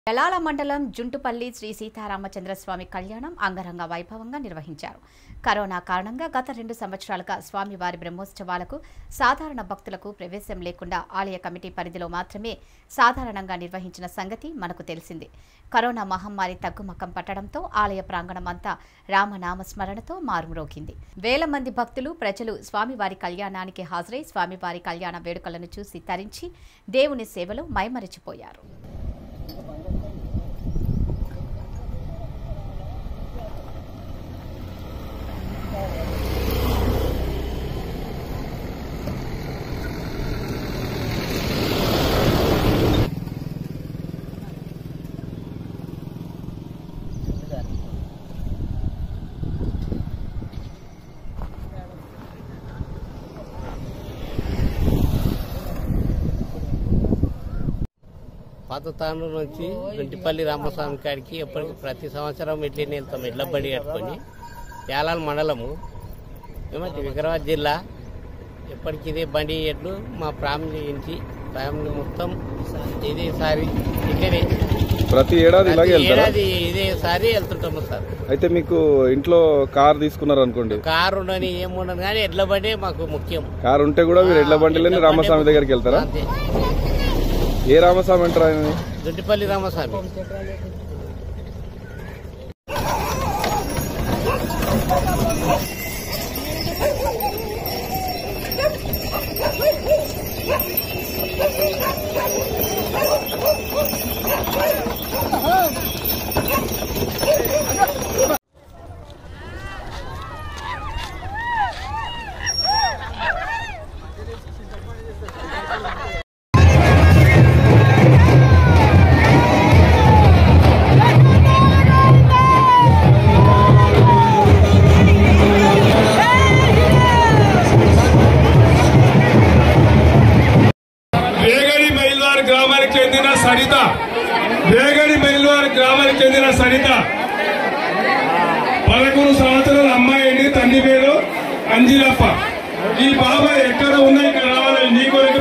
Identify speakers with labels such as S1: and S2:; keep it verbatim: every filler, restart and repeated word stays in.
S1: యలాల మండలం జుంటుపల్లి శ్రీ సీతారామచంద్రస్వామి కళ్యాణం అంగరంగ వైభవంగా నిర్వహించారు. కరోనా కారణంగా గత రెండు సంవత్సరాలుగా స్వామివారి బ్రహ్మోత్సవాలకు సాధారణ భక్తులకు ప్రవేశం లేకుండా ఆలయ కమిటీ పరిధిలో మాత్రమే సాధారణంగా నిర్వహించిన సంగతి మనకు తెలిసింది. కరోనా మహమ్మారి తగ్గుముఖం పట్టడంతో ఆలయ ప్రాంగణం అంతా రామనామస్మరణతో మారుమ్రోగింది. వేల మంది భక్తులు ప్రజలు స్వామివారి కళ్యాణానికి హాజరై స్వామివారి కళ్యాణ వేడుకలను చూసి తరించి దేవుని సేవలో మైమరిచిపోయారు.
S2: పాతతాను నుంచి జుంటుపల్లి రామస్వామి కాడికి ఎప్పటికీ ప్రతి సంవత్సరం ఎట్లనే వెళ్తాం. ఎడ్ల బండి కట్టుకొని యాలాల మండలము ఏమంటే వికారాబాద్ జిల్లా ఎప్పటికి ఇదే బండి ఎడ్లు మా ఫ్యామిలీ నుంచి ఫ్యామిలీ మొత్తం ఇదేసారి ఇక్కడే
S3: ప్రతి ఏడాది ఇలాగే
S2: ఏడాది ఇదేసారి వెళ్తుంటాము సార్.
S3: అయితే మీకు ఇంట్లో కార్ తీసుకున్నారు అనుకోండి,
S2: కారు ఉండని ఏముండదు కానీ ఎడ్ల బండి మాకు ముఖ్యం.
S3: కారు ఉంటే కూడా మీరు ఎడ్ల బండిలోనే రామస్వామి దగ్గరికి వెళ్తారా? ఏ రామస్వామి అంటారు ఆయన?
S2: జుంటుపల్లి రామస్వామి.
S4: గ్రామానికి చెందిన సరిత వేగడి మైల్వారి గ్రామానికి చెందిన సరిత పదకొండు సంవత్సరాల అమ్మాయి, తండ్రి పేరు అంజిలప్ప. ఈ బాబాయ్ ఎక్కడ ఉన్నా ఇక్కడ రావాలి. నీ కొరకు